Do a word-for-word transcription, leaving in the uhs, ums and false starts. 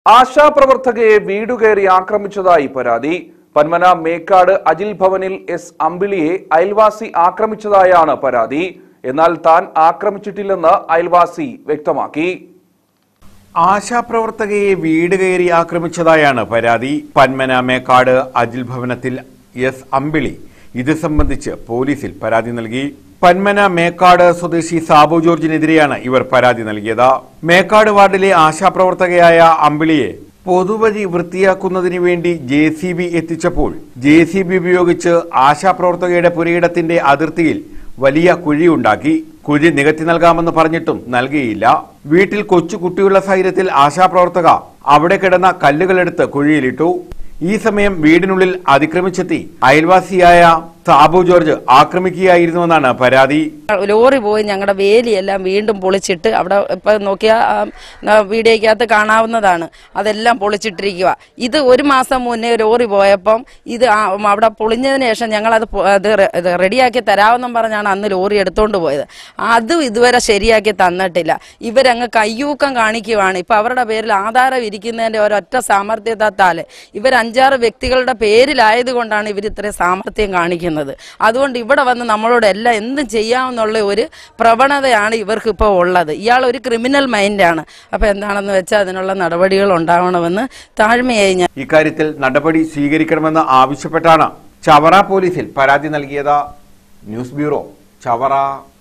ആശാപ്രവർത്തകയെ വീടുകയറി ആക്രമിച്ചതായി പരാതി. പന്മന മേക്കാട് അജിൽ ഭവനിൽ എസ് അമ്പിളിയെ അയൽവാസി ആക്രമിച്ചതായാണ് പരാതി. എന്നാൽ താൻ ആക്രമിച്ചിട്ടില്ലെന്ന് അയൽവാസി വ്യക്തമാക്കി. ആശാപ്രവർത്തകയെ വീട് കയറി ആക്രമിച്ചതായാണ് പരാതി. പന്മന മേക്കാട് അജിൽ ഭവനത്തിൽ എസ് അമ്പിളി ഇത് സംബന്ധിച്ച് പോലീസിൽ പരാതി നൽകി. പന്മന മേക്കാട് സ്വദേശി സാബു ജോർജിനെതിരെയാണ് ഇവർ പരാതി നൽകിയത്. മേക്കാട് വാർഡിലെ ആശാപ്രവർത്തകയായ അമ്പിളിയെ പൊതുവഴി വൃത്തിയാക്കുന്നതിന് വേണ്ടി ജെ സി ബി എത്തിച്ചപ്പോൾ ജെ സി ബി ഉപയോഗിച്ച് ആശാപ്രവർത്തകയുടെ പുരയിടത്തിന്റെ അതിർത്തിയിൽ വലിയ കുഴിയുണ്ടാക്കി. കുഴി നികത്തി നൽകാമെന്ന് പറഞ്ഞിട്ടും നൽകിയില്ല. വീട്ടിൽ കൊച്ചു കുട്ടിയുള്ള സാഹചര്യത്തിൽ ആശാപ്രവർത്തക അവിടെ കിടന്ന കല്ലുകളെടുത്ത് കുഴിയിലിട്ടു. ഈ സമയം വീടിനുള്ളിൽ അതിക്രമിച്ചെത്തി അയൽവാസിയായ സാബു ജോർജ് ആക്രമിക്കുകയായിരുന്നുവെന്നാണ് പരാതി. ലോറി പോയി ഞങ്ങളുടെ വേലിയെല്ലാം വീണ്ടും പൊളിച്ചിട്ട് അവിടെ ഇപ്പൊ നോക്കിയാൽ വീഡിയോക്കകത്ത് കാണാവുന്നതാണ്, അതെല്ലാം പൊളിച്ചിട്ടിരിക്കുക. ഇത് ഒരു മാസം മുന്നേ ലോറി പോയപ്പം ഇത് അവിടെ പൊളിഞ്ഞതിന് ശേഷം ഞങ്ങളത് അത് റെഡിയാക്കി തരാമെന്നും പറഞ്ഞാണ് അന്ന് ലോറി എടുത്തോണ്ട് പോയത്. അതും ഇതുവരെ ശരിയാക്കി തന്നിട്ടില്ല. ഇവരങ്ങ് കയ്യൂക്കം കാണിക്കുവാണ്. ഇപ്പൊ അവരുടെ പേരിൽ ആധാരം ഇരിക്കുന്നതിന്റെ ഒരൊറ്റ സാമർത്ഥ്യത്താല് ഇവർ അഞ്ചാറ് വ്യക്തികളുടെ പേരിലായത് കൊണ്ടാണ് ഇവർ ഇത്രയും സാമർത്ഥ്യം കാണിക്കുന്നത്. അതുകൊണ്ട് ഇവിടെ വന്ന് നമ്മളോട് എല്ലാം എന്തും ചെയ്യാമെന്നുള്ള ഒരു പ്രവണതയാണ് ഇവർക്ക് ഇപ്പോൾ ഉള്ളത്. ഇയാൾ ഒരു ക്രിമിനൽ മൈൻഡാണ്. അപ്പൊ എന്താണെന്ന് വെച്ചാൽ അതിനുള്ള നടപടികൾ ഉണ്ടാവണമെന്ന് താഴ്മയായി ഞാൻ ഇക്കാര്യത്തിൽ നടപടി സ്വീകരിക്കണമെന്ന് ആവശ്യപ്പെട്ടാണ് ചവറ പോലീസിൽ പരാതി നൽകിയത്. News bureau, Chavara.